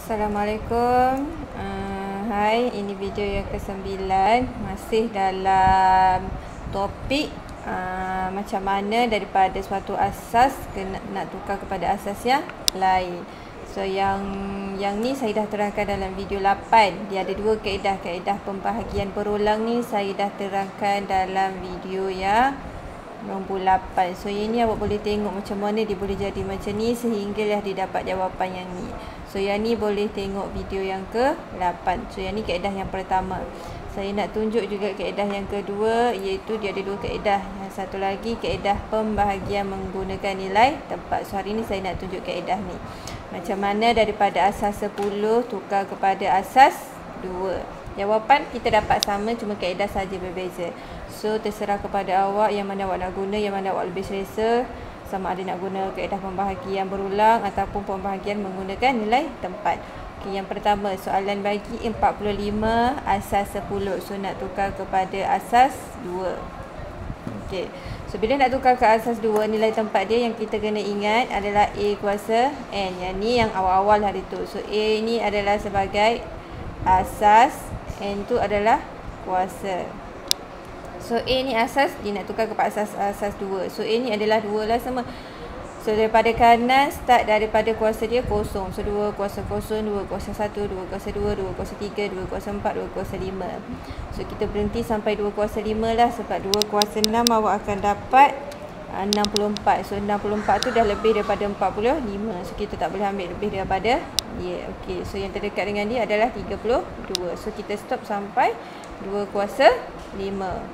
Assalamualaikum. Hai, ini video yang ke-9. Masih dalam topik macam mana daripada suatu asas nak tukar kepada asas yang lain. So yang ni saya dah terangkan dalam video 8. Dia ada dua kaedah pembahagian berulang ni saya dah terangkan dalam video yang nombor 8. So yang ni awak boleh tengok macam mana dia boleh jadi macam ni sehinggalah dia dapat jawapan yang ni. So yang ni boleh tengok video yang ke-8. So yang ni kaedah yang pertama. Saya nak tunjuk juga kaedah yang kedua, iaitu dia ada dua kaedah. Yang satu lagi kaedah pembahagian menggunakan nilai tempat. So hari ni saya nak tunjuk kaedah ni. Macam mana daripada asas 10 tukar kepada asas 2. Jawapan kita dapat sama, cuma kaedah saja berbeza. So terserah kepada awak yang mana awak nak guna, yang mana awak lebih selesa. Sama ada nak guna kaedah pembahagian berulang ataupun pembahagian menggunakan nilai tempat. Okey, yang pertama, soalan bagi 45 asas 10. So nak tukar kepada asas 2. Okey. So bila nak tukar ke asas 2, nilai tempat dia yang kita kena ingat adalah A kuasa N. Yang ni yang awal-awal hari tu. So A ni adalah sebagai asas, N tu adalah kuasa. So A ni asas, dia nak tukar kepada asas 2. So A ni adalah 2 lah semua. So daripada kanan, start daripada kuasa dia kosong. So 2 kuasa kosong, 2 kuasa 1, 2 kuasa 2, 2 kuasa 3, 2 kuasa 4, 2 kuasa 5. So kita berhenti sampai 2 kuasa 5 lah. Sebab 2 kuasa 6 awak akan dapat 64. So 64 tu dah lebih daripada 45. So kita tak boleh ambil lebih daripada dia. Okey, so yang terdekat dengan dia adalah 32. So kita stop sampai 2 kuasa 5.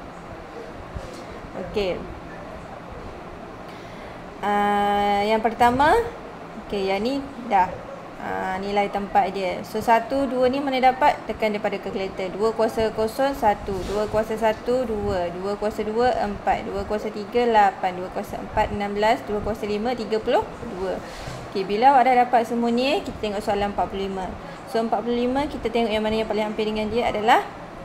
Okey. Yang pertama, okey, yang ni dah nilai tempat dia. So 1, 2 ni mana dapat? Tekan daripada kalkulator. 2 kuasa kosong 1, 2 kuasa 1 2, 2 kuasa 2 4, 2 kuasa 3 8, 2 kuasa 4 16, 2 kuasa 5 32. Okey, bila awak dah dapat semua ni, kita tengok soalan 45. So 45 kita tengok yang mana yang paling hampir dengan dia adalah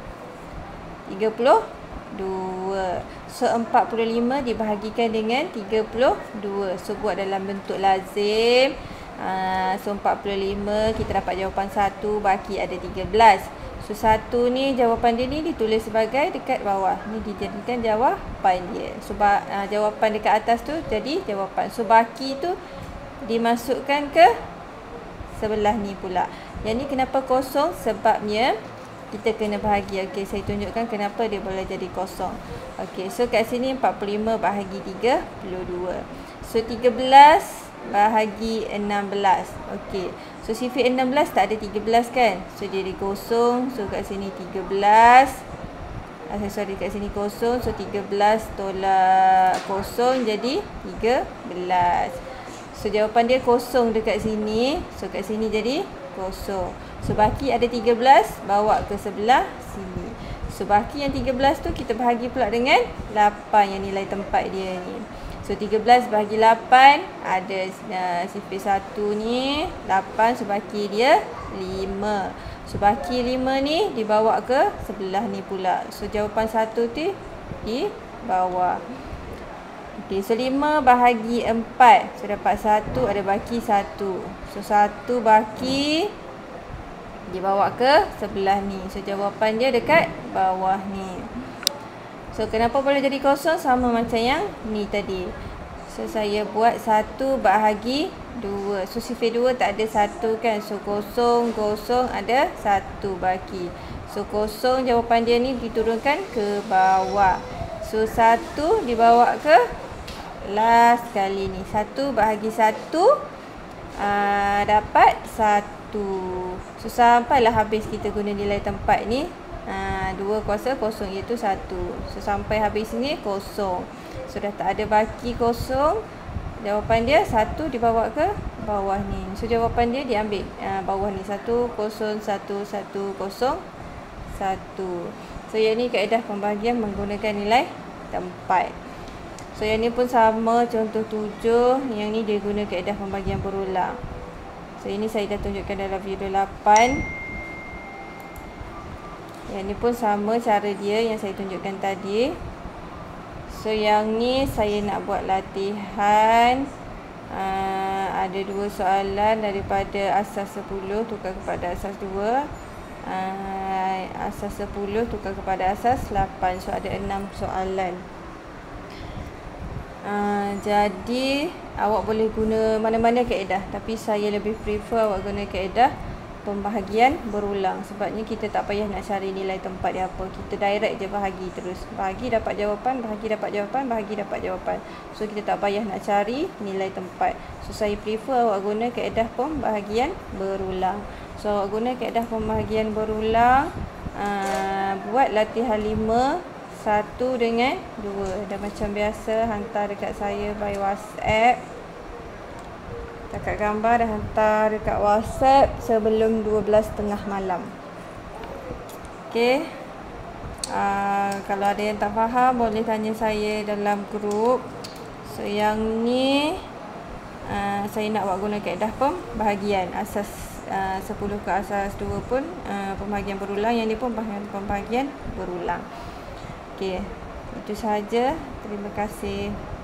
32. So 45 dibahagikan dengan 32. So buat dalam bentuk lazim. So 45 kita dapat jawapan 1, baki ada 13. So 1 ni jawapan dia ni ditulis sebagai dekat bawah. Ni dijadikan jawapan dia. So jawapan dekat atas tu jadi jawapan. So baki tu dimasukkan ke sebelah ni pula. Yang ni kenapa kosong? Sebabnya kita kena bahagi. Okey, saya tunjukkan kenapa dia boleh jadi kosong. Okey, so kat sini 45 bahagi 32. So 13 bahagi 16. Okey, so sifar 16 tak ada 13 kan? So dia jadi kosong. So kat sini 13. Sorry, kat sini kosong. So 13 tolak kosong jadi 13. So jawapan dia kosong dekat sini. So kat sini jadi kosong. So baki ada 13, bawa ke sebelah sini. So baki yang 13 tu kita bahagi pula dengan 8 yang nilai tempat dia ni. So 13 bahagi 8 ada sifar 1 ni 8. So baki dia 5. So baki 5 ni dibawa ke sebelah ni pula. So jawapan 1 tu di bawah. Okey, so 5 bahagi 4. So dapat 1, ada baki 1. So 1 baki dibawa ke sebelah ni. So jawapan dia dekat bawah ni. So kenapa boleh jadi kosong? Sama macam yang ni tadi. So saya buat 1 bahagi 2. So sifar 2 tak ada 1 kan. So kosong ada 1 baki. So kosong jawapan dia ni diturunkan ke bawah. So 1 dibawa ke last kali ni. 1 bahagi 1 dapat 1. So sampailah habis kita guna nilai tempat ni. 2 kuasa kosong iaitu 1. So sampai habis ni kosong. So dah tak ada baki kosong. Jawapan dia 1 dibawa ke bawah ni. So jawapan dia diambil bawah ni. 1 0 1 1 0 1. So yang ni kaedah pembahagian menggunakan nilai tempat. So yang ni pun sama, contoh 7. Yang ni dia guna kaedah pembahagian berulang. So ini saya dah tunjukkan dalam video 8. Yang ni pun sama cara dia yang saya tunjukkan tadi. So yang ni saya nak buat latihan ada 2 soalan daripada asas 10 tukar kepada asas 2. Asas 10 tukar kepada asas 8. So ada 6 soalan. Jadi awak boleh guna mana-mana kaedah, tapi saya lebih prefer awak guna kaedah pembahagian berulang. Sebabnya kita tak payah nak cari nilai tempat dia apa. Kita direct je bahagi terus. Bahagi dapat jawapan, bahagi dapat jawapan, bahagi dapat jawapan. So kita tak payah nak cari nilai tempat. So saya prefer awak guna kaedah pembahagian berulang. So awak guna kaedah pembahagian berulang. Buat latihan 5, 1 dengan 2. Dan macam biasa hantar dekat saya by WhatsApp. Takat gambar dah hantar dekat WhatsApp sebelum 12.30 malam. Okey. Kalau ada yang tak faham boleh tanya saya dalam grup. So yang ni saya nak buat guna kaedah pembahagian asas 10 ke asas 2 pun pembahagian berulang, yang ni pun pembahagian berulang. Okey. Itu sahaja. Terima kasih.